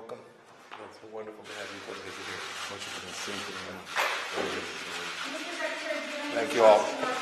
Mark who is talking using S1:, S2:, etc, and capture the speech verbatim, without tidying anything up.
S1: welcome. It's wonderful to have you for the visit here.
S2: Muchas gracias.
S1: Thank you all.